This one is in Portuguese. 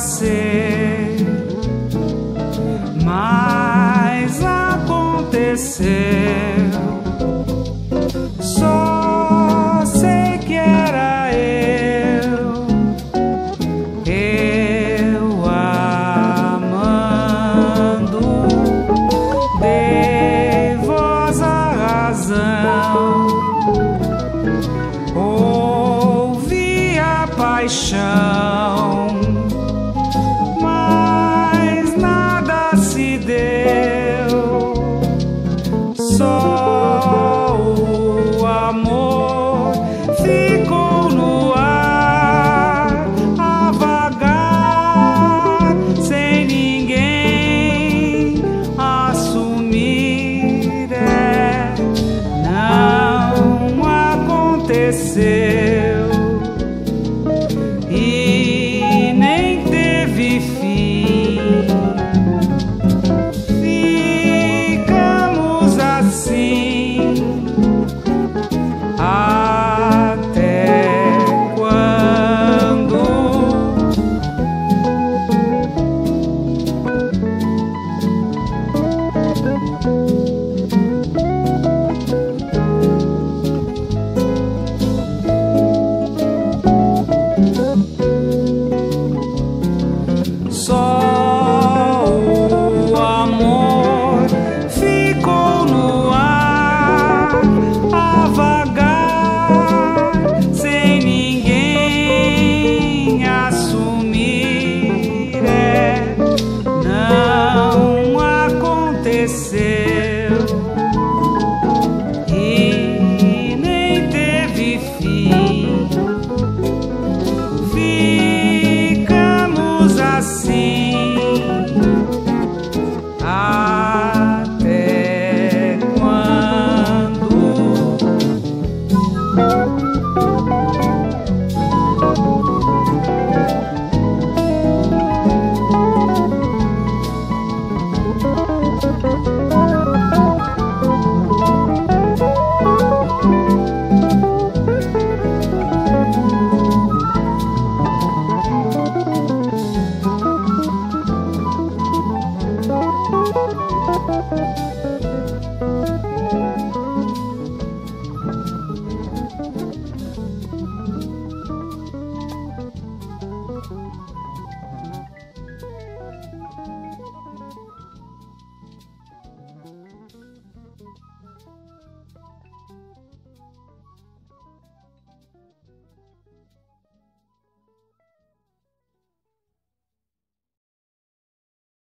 ser, mas aconteceu. Só sei que era eu amando, dei voz à razão, ouvi a paixão, mas nada se deu. Só o amor ficou no ar, a vagar, sem ninguém assumir. Não aconteceu e nem teve fim. Ficamos assim até quando? Só o amor ficou no ar, a vagar, sem ninguém assumir. Não aconteceu e nem teve fim. Ficamos assim até quando?